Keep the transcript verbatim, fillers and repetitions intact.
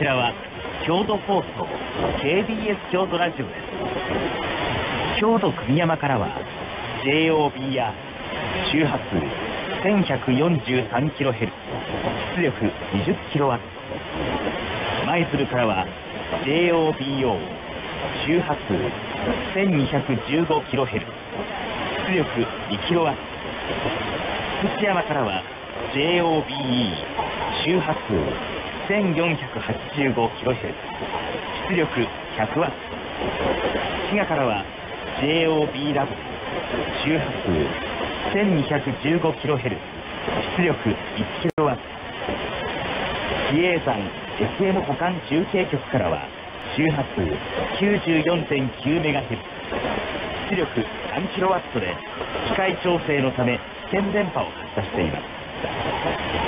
ちらは京都放送 ケービーエス 京都ラジオです。京都久御山からは ジェイオービーアール 周波数 せんひゃくよんじゅうさんキロヘルツ 出力 にじゅっキロワット。舞鶴からは ジェイオービーオー 周波数 せんにひゃくじゅうごキロヘルツ 出力 にキロワット。福知山からは ジェイオービーイー 周波数 せんよんひゃくはちじゅうごキロヘルツ 出力 ひゃくワット。滋賀からは ジェイオービーダブリュー 周波数 せんにひゃくじゅうごキロヘルツ 出力 いちキロワット。比叡山 エスエム 補完中継局からは周波数 きゅうじゅうよんてんきゅうメガヘルツ 出力 さんキロワットで機械調整のため危険電波を発射しています。